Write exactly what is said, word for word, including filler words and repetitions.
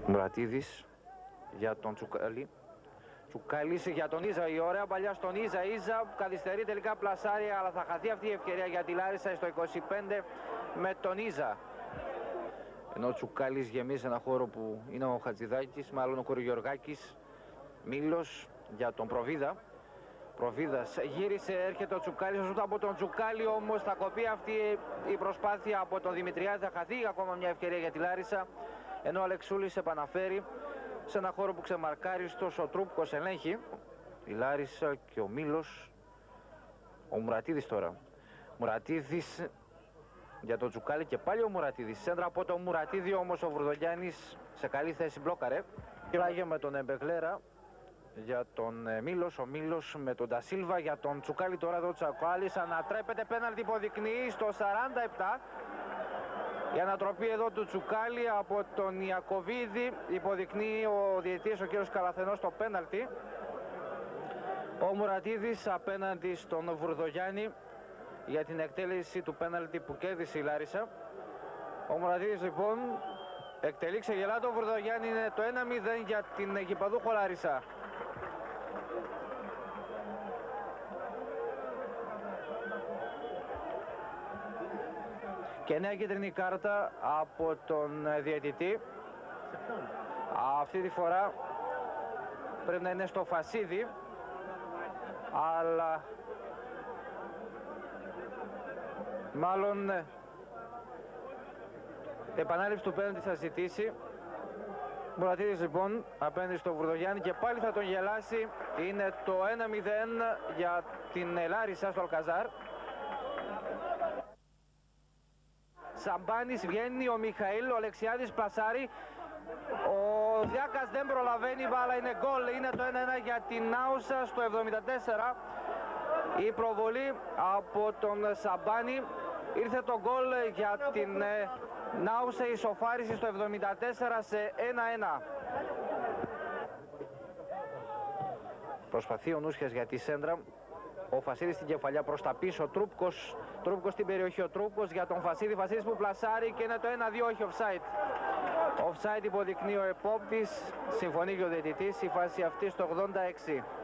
Μουρατίδης για τον Τσουκάλη. Τσουκάλης για τον Ίζα, η ωραία παλιά στον Ίζα. Ίζα καθυστερεί, τελικά πλασάρει, αλλά θα χαθεί αυτή η ευκαιρία για τη Λάρισα στο είκοσι πέντε με τον Ίζα. Ενώ ο Τσουκάλης γεμίζει ένα χώρο που είναι ο Χατζηδάκης, μάλλον ο Κορογιοργάκης. Μήλος για τον Προβίδα. Προβίδας γύρισε, έρχεται ο Τσουκάλης, ο από τον Τσουκάλη, όμως θα κοπεί αυτή η προσπάθεια από τον Δημητριάδη, θα χαθεί ακόμα μια ευκαιρία για τη Λάρισα, ενώ ο Αλεξούλης επαναφέρει σε ένα χώρο που ξεμαρκάριστος ο Τρούπκος ελέγχει. Η Λάρισα και ο Μήλος, ο Μουρατίδης τώρα. Μουρατίδης για τον Τσουκάλη και πάλι ο Μουρατίδης. Σέντρα από τον Μουρατίδη, όμως ο Βουρδογιάννης σε καλή θέση μπλόκαρε. Κυράγε με τον Εμπεγλέρα για τον Μήλος, ο Μήλος με τον Ντασίλβα για τον Τσουκάλη. Τώρα εδώ ο Τσουκάλης ανατρέπεται, πέναλτι υποδεικνύει στο σαράντα επτά. Η ανατροπή εδώ του Τσουκάλη από τον Ιακωβίδη, υποδεικνύει ο διαιτητής ο κύριος Καλαθενός το πέναλτι. Ο Μουρατίδης απέναντι στον Βουρδογιάννη για την εκτέλεση του πέναλτι που κέρδισε η Λάρισα. Ο Μουρατίδης λοιπόν εκτελεί ξεγελά το Βουρδογιάννη, είναι το ένα μηδέν για την γηπαδούχο Λάρισα. Και νέα κίτρινη κάρτα από τον διαιτητή. Αυτή τη φορά πρέπει να είναι στο Φασίδη, αλλά μάλλον επανάληψη του πέναλτι θα ζητήσει. Μουρατίδης λοιπόν απέναντι στο Βουρδογιάννη και πάλι θα τον γελάσει. Είναι το ένα μηδέν για την Λάρισα στο Αλκαζάρ. Σαμπάνης βγαίνει, ο Μιχαήλ, ο Αλεξιάδης πλασάρει. Ο Διάκας δεν προλαβαίνει, αλλά είναι γκολ. Είναι το ένα ένα για την Νάουσα στο εβδομήντα τέσσερα. Η προβολή από τον Σαμπάνη. Ήρθε το γκολ για την Νάουσα, η σοφάριση στο εβδομήντα τέσσερα σε ένα ένα. Προσπαθεί ο Νούσιας για τη σέντρα. Ο Φασίδης στην κεφαλιά προς τα πίσω, Τρούπκος, Τρούπκος στην περιοχή, ο Τρούπκος για τον Φασίδη, Φασίδης που πλασάρει και είναι το ένα δύο, όχι offside. Offside υποδεικνύει ο επόπτης, συμφωνεί και ο διαιτητής, η φάση αυτή στο ογδόντα έξι.